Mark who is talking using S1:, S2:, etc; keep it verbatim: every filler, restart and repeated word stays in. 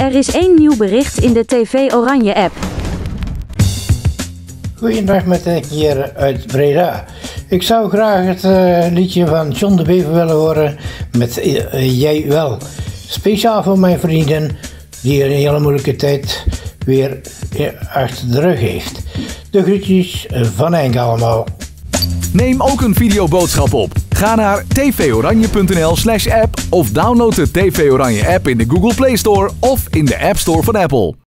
S1: Er is één nieuw bericht in de T V Oranje app.
S2: Goeiedag met Henk hier uit Breda. Ik zou graag het uh, liedje van John de Bever willen horen met uh, Jij Wel. Speciaal voor mijn vriendin die een hele moeilijke tijd weer achter de rug heeft. De groetjes van Henk allemaal.
S3: Neem ook een videoboodschap op. Ga naar tvoranje.nl slash app of download de T V Oranje app in de Google Play Store of in de App Store van Apple.